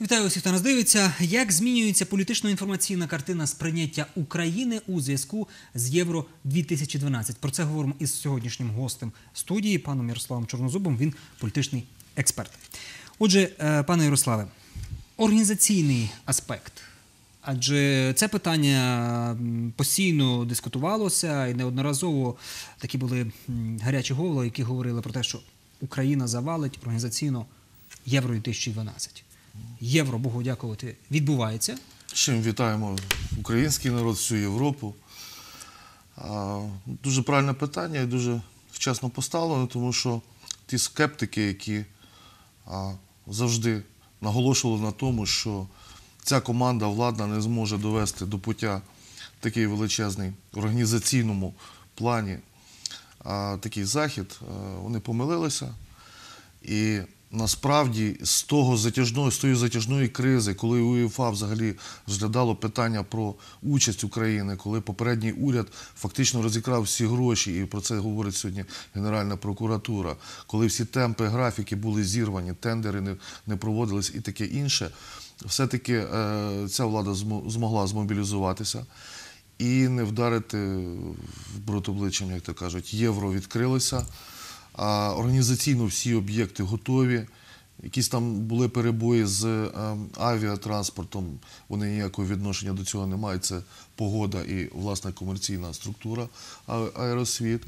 Вітаю усіх, хто нас дивиться. Як змінюється політично-інформаційна картина сприйняття України у зв'язку з Євро-2012? Про це говоримо із сьогоднішнім гостем студії, паном Ярославом Чорнозубом. Він політичний експерт. Отже, пане Ярославе, організаційний аспект. Адже це питання постійно дискутувалося і неодноразово такі були гарячі голови, які говорили про те, що Україна завалить організаційно Євро-2012. Євро, Богу дякувати, відбувається. З чим вітаємо український народ, всю Європу. Дуже правильне питання і дуже вчасно поставлено, тому що ті скептики, які завжди наголошували на тому, що ця команда владна не зможе довести до пуття такий величезний в організаційному плані такий захід, вони помилилися. І насправді з тої затяжної кризи, коли УЄФА взагалі розглядало питання про участь України, коли попередній уряд фактично розікрав всі гроші, і про це говорить сьогодні Генеральна прокуратура, коли всі темпи, графіки були зірвані, тендери не проводились і таке інше, все-таки ця влада змогла змобілізуватися і не вдарити в брод обличчям, як то кажуть. Євро відкрилося. Організаційно всі об'єкти готові. Якісь там були перебої з авіатранспортом, вони ніякого відношення до цього не мають. Це погода і власна комерційна структура Аеросвіт.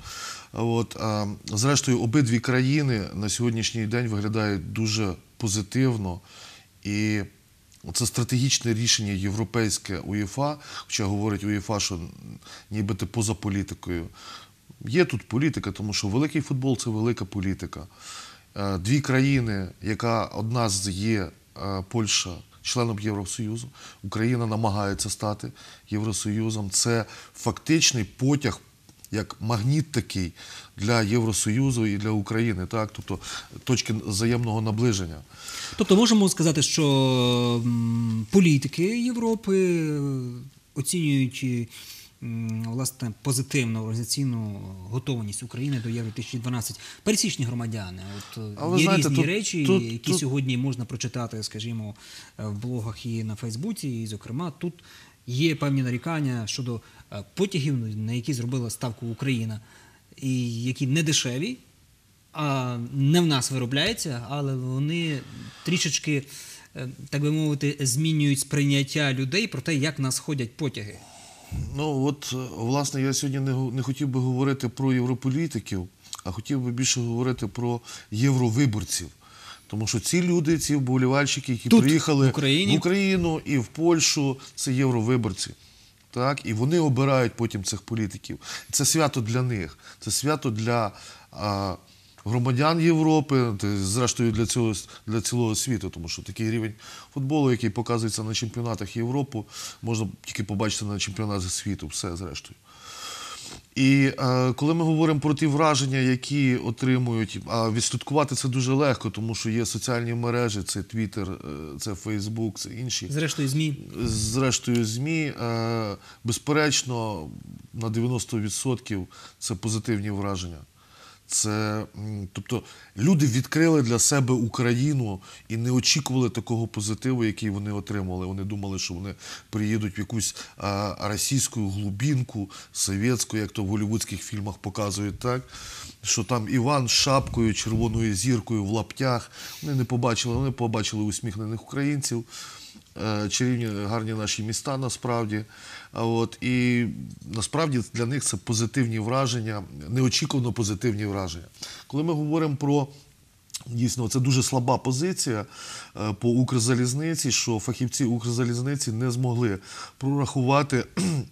Зрештою, обидві країни на сьогоднішній день виглядають дуже позитивно. І це стратегічне рішення європейське УЄФА, хоча говорить УЄФА, що нібито поза політикою. Є тут політика, тому що великий футбол – це велика політика. Дві країни, яка одна з є Польща, членом Євросоюзу, Україна намагається стати Євросоюзом. Це фактичний потяг, як магніт такий для Євросоюзу і для України, так? Тобто точки взаємного наближення. Тобто можемо сказати, що політики Європи оцінюють власне позитивну організаційну готовність України до Євро-2012. Пересічні громадяни. Є різні речі, які сьогодні можна прочитати, скажімо, в блогах і на Фейсбуці, і, зокрема, тут є певні нарікання щодо потягів, на які зробила ставку Україна, і які не дешеві, а не в нас виробляються, але вони трішечки, так би мовити, змінюють сприйняття людей про те, як в нас ходять потяги. Власне, я сьогодні не хотів би говорити про європолітиків, а хотів би більше говорити про євровиборців. Тому що ці люди, ці вболівальщики, які приїхали в Україну і в Польщу, це євровиборці. Так? І вони обирають потім цих політиків. Це свято для них, це свято для громадян Європи, зрештою для цілого світу, тому що такий рівень футболу, який показується на чемпіонатах Європи, можна тільки побачити на чемпіонатах світу, все зрештою. І коли ми говоримо про ті враження, які отримують, відслідкувати це дуже легко, тому що є соціальні мережі, це Твіттер, це Фейсбук, це інші. Зрештою ЗМІ. Зрештою ЗМІ. Безперечно, на 90% це позитивні враження. Тобто люди відкрили для себе Україну і не очікували такого позитиву, який вони отримали. Вони думали, що вони приїдуть в якусь російську глубинку, совєтську, як то в голлівудських фільмах показують, так? Що там Іван з шапкою, червоною зіркою в лаптях. Вони побачили усміхнених українців. Чарівні, гарні наші міста, насправді. І насправді для них це позитивні враження, неочікувано позитивні враження. Коли ми говоримо про, дійсно, це дуже слаба позиція по Укрзалізниці, що фахівці Укрзалізниці не змогли прорахувати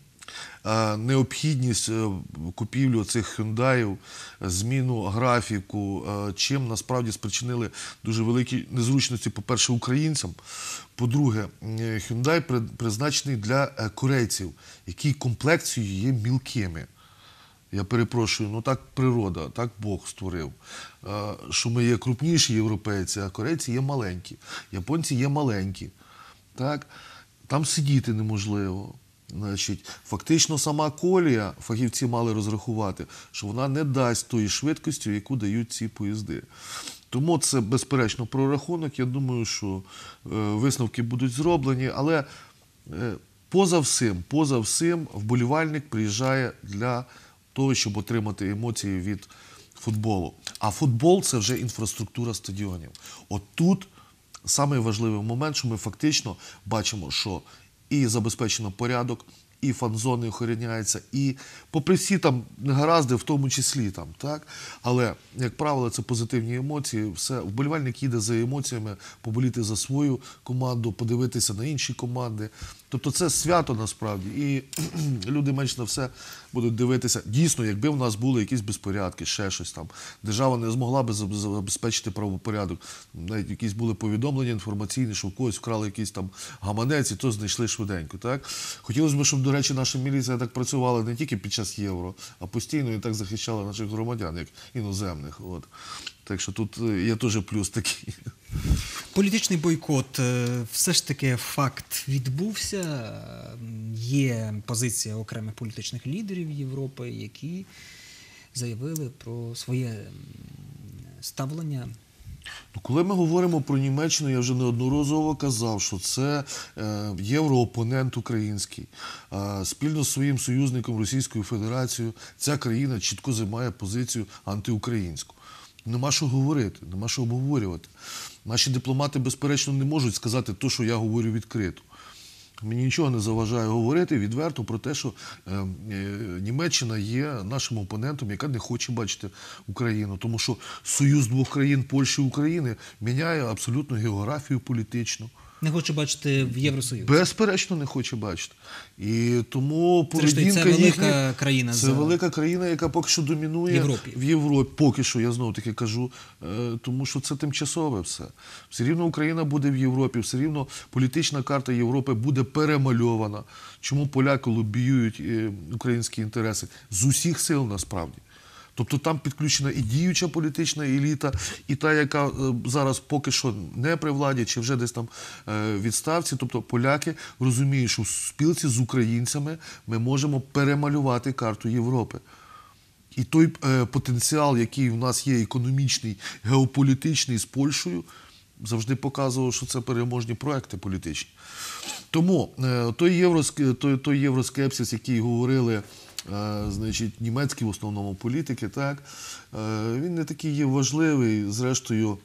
необхідність купівлі цих хюндаїв, зміну графіку, чим насправді спричинили дуже великі незручності, по-перше, українцям. По-друге, хюндай призначений для корейців, які комплекцією є мілкими. Я перепрошую, так природа, так Бог створив, що ми є крупніші європейці, а корейці є маленькі, японці є маленькі. Так? Там сидіти неможливо. Фактично сама колія, фахівці мали розрахувати, що вона не дасть тої швидкості, яку дають ці поїзди. Тому це, безперечно, прорахунок. Я думаю, що висновки будуть зроблені. Але поза всім, вболівальник приїжджає для того, щоб отримати емоції від футболу. А футбол – це вже інфраструктура стадіонів. От тут самий важливий момент, що ми фактично бачимо, що і забезпечено порядок, і фан-зони охороняються, і попри всі там негаразди, в тому числі там, так? Але, як правило, це позитивні емоції. Все, вболівальник їде за емоціями, поболіти за свою команду, подивитися на інші команди. Тобто це свято насправді. І люди менш на все будуть дивитися. Дійсно, якби в нас були якісь безпорядки, ще щось там, держава не змогла би забезпечити правопорядок. Навіть якісь були повідомлення інформаційні, що в когось вкрали якийсь там гаманець, і то знайшли швиденько. Так? Хотілося б, щоб, до речі, наша міліція так працювала не тільки під час Євро, а постійно і так захищала наших громадян, як іноземних. От. Так що тут є теж плюс такий. Політичний бойкот все ж таки факт відбувся. Є позиція окремих політичних лідерів Європи, які заявили про своє ставлення. Коли ми говоримо про Німеччину, я вже неодноразово казав, що це євроопонент український. Спільно з своїм союзником Російською Федерацією ця країна чітко займає позицію антиукраїнську. Нема що говорити, нема що обговорювати. Наші дипломати, безперечно, не можуть сказати те, що я говорю відкрито. Мені нічого не заважає говорити відверто про те, що Німеччина є нашим опонентом, яка не хоче бачити Україну. Тому що союз двох країн, Польщі і України, міняє абсолютно географію політичну. Не хоче бачити в Євросоюзі. Безперечно, не хоче бачити. І тому поведінка це велика країна. Це велика країна, яка поки що домінує в Європі. Поки що, я знову таки кажу, тому що це тимчасове все. Все рівно Україна буде в Європі, все рівно політична карта Європи буде перемальована. Чому поляки лобіюють українські інтереси? З усіх сил, насправді. Тобто там підключена і діюча політична еліта, і та, яка зараз поки що не при владі, чи вже десь там відставці. Тобто поляки розуміють, що в спілці з українцями ми можемо перемалювати карту Європи. І той потенціал, який в нас є економічний, геополітичний з Польщею, завжди показував, що це переможні проекти політичні. Тому той євроскепсис, який говорили, значить, німецькі в основному політики, так, він не такий є важливий. Зрештою,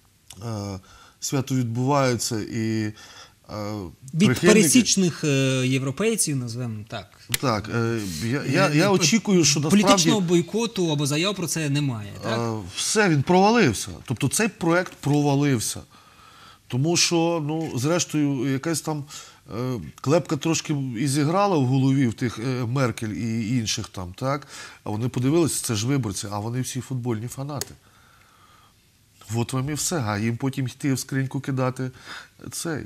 свято відбувається і від пересічних європейців, назвемо так. Так, я очікую, що насправді політичного бойкоту або заяв про це немає, так? Все, він провалився. Тобто цей проект провалився. Тому що, зрештою, якась там клепка трошки і зіграла в голові в тих Меркель і інших там, так? А вони подивилися, це ж виборці, а вони всі футбольні фанати. От вам і все, а їм потім йти в скриньку кидати цей.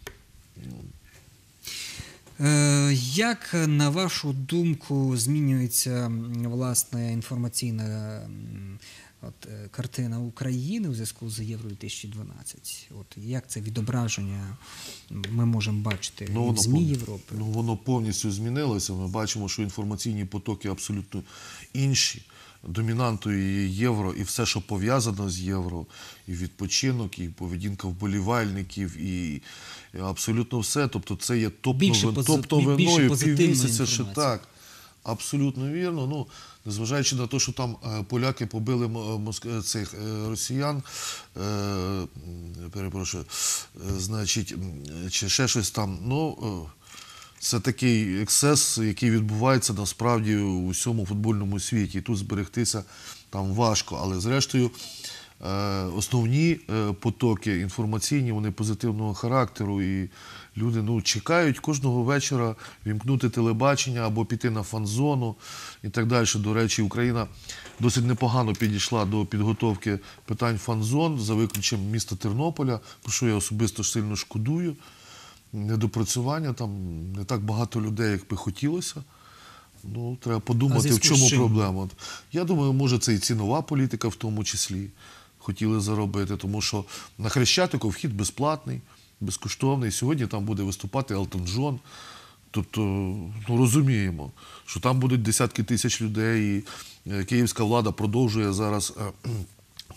Як, на вашу думку, змінюється, власне, інформаційна картина України у зв'язку з Євро-2012? Як це відображення ми можемо бачити в ЗМІ Європи? Воно повністю змінилося. Ми бачимо, що інформаційні потоки абсолютно інші. Домінантою є євро і все, що пов'язано з євро, і відпочинок, і поведінка вболівальників, і абсолютно все. Тобто це є топ-новиною півмісяця, що так. Абсолютно вірно. Незважаючи на те, що там поляки побили цих росіян, перепрошую, значить, чи ще щось там, це такий ексцес, який відбувається насправді у всьому футбольному світі. І тут зберегтися там важко. Але зрештою основні потоки інформаційні, вони позитивного характеру. І люди чекають кожного вечора вімкнути телебачення або піти на фан-зону і так далі. До речі, Україна досить непогано підійшла до підготовки питань фан-зон, за виключенням міста Тернополя, про що я особисто сильно шкодую. Недопрацювання, там не так багато людей, як би хотілося. Треба подумати, в чому проблема. Я думаю, може це і цінова політика в тому числі хотіли заробити, тому що на Хрещатику вхід безплатний, безкоштовний. Сьогодні там буде виступати Елтон Джон. Тобто, розуміємо, що там будуть десятки тисяч людей, і київська влада продовжує зараз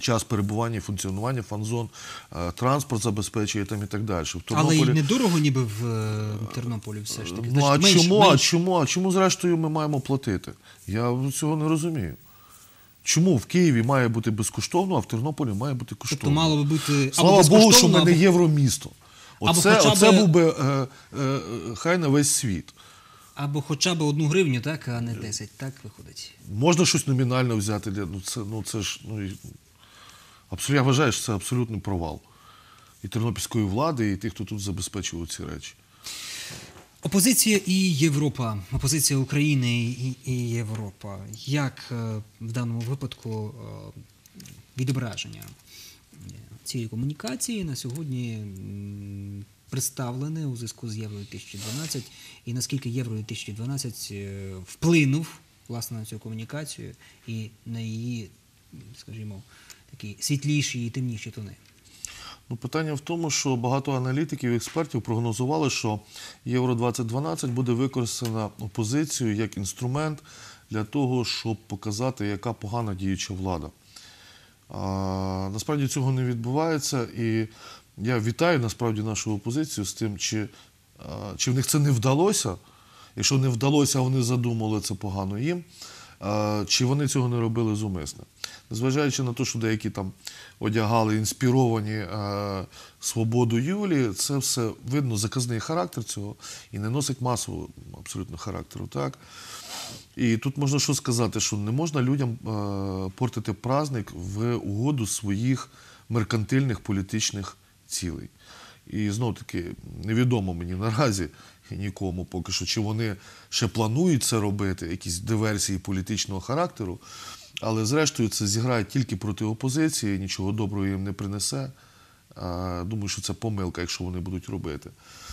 час перебування і функціонування фан-зон, транспорт забезпечує там і так далі. Але й недорого ніби в Тернополі все ж таки. Ну, а Значить, чому зрештою ми маємо платити? Я цього не розумію. Чому в Києві має бути безкоштовно, а в Тернополі має бути коштовно? Тобто мало би бути Слава Богу, що ми не євромісто. хоча Оце б- був би хай на весь світ. або хоча б 1 гривню, так, а не 10, так виходить. Можна щось номінально взяти. Я вважаю, що це абсолютний провал. І тернопільської влади, і тих, хто тут забезпечував ці речі. Опозиція і Європа, опозиція України і Європа. Як в даному випадку відображення цієї комунікації на сьогодні представлене у зв'язку з Євро-2012, і наскільки Євро-2012 вплинув, власне, на цю комунікацію і на її, скажімо, такі світліші і темніші тони? Ну, питання в тому, що багато аналітиків і експертів прогнозували, що Євро-2012 буде використана опозицією як інструмент для того, щоб показати, яка погана діюча влада. Насправді цього не відбувається, і я вітаю насправді нашу опозицію з тим, чи в них це не вдалося. Якщо не вдалося, а вони задумали, це погано їм, чи вони цього не робили зумисне. Незважаючи на те, що деякі там одягали інспіровані свободу Юлії, це все видно, заказний характер цього і не носить масового абсолютно характеру. Так? І тут можна що сказати, що не можна людям портити праздник в угоду своїх меркантильних політичних цілей. І знов-таки невідомо мені наразі нікому поки що, чи вони ще планують це робити, якісь диверсії політичного характеру, але зрештою це зіграє тільки проти опозиції, нічого доброго їм не принесе. Думаю, що це помилка, якщо вони будуть робити.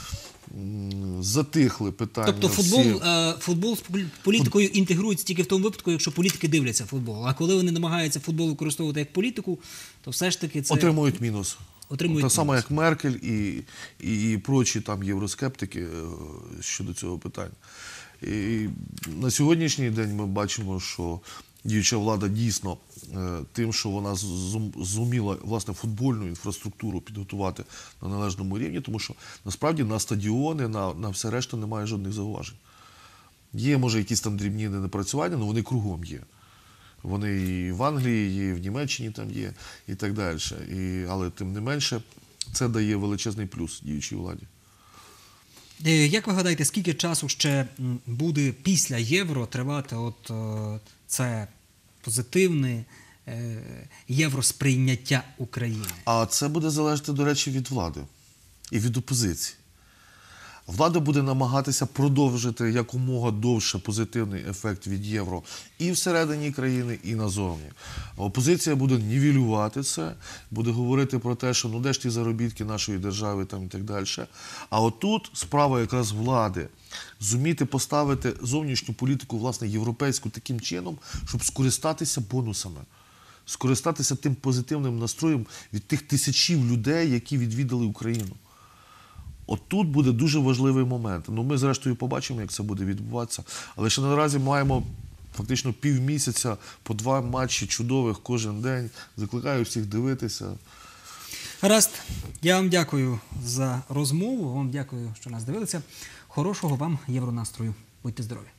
Затихли питання. Тобто футбол з політикою інтегрується тільки в тому випадку, якщо політики дивляться футбол. А коли вони намагаються футбол використовувати як політику, то все ж таки це... Отримують мінус. Так само, мінус. як Меркель і прочі там євроскептики щодо цього питання. І на сьогоднішній день ми бачимо, що діюча влада дійсно тим, що вона зуміла власне футбольну інфраструктуру підготувати на належному рівні, тому що насправді на стадіони, на все решта немає жодних зауважень. Є, може, якісь там дрібні недопрацювання, але вони кругом є. Вони і в Англії є, і в Німеччині там є, і так далі. Але тим не менше, це дає величезний плюс діючій владі. Як ви гадаєте, скільки часу ще буде після Євро тривати це позитивне євросприйняття України? А це буде залежати, до речі, від влади і від опозиції. Влада буде намагатися продовжити якомога довше позитивний ефект від євро і всередині країни, і назовні. Опозиція буде нівелювати це, буде говорити про те, що де ж ті заробітки нашої держави там, і так далі. А отут справа якраз влади зуміти поставити зовнішню політику, власне, європейську таким чином, щоб скористатися бонусами. Скористатися тим позитивним настроєм від тих тисячів людей, які відвідали Україну. От тут буде дуже важливий момент. Ми, зрештою, побачимо, як це буде відбуватися. Але ще наразі маємо фактично півмісяця по 2 матчі чудових кожен день. Закликаю всіх дивитися. Гаразд. Я вам дякую за розмову. Вам дякую, що нас дивилися. Хорошого вам євронастрою. Будьте здорові.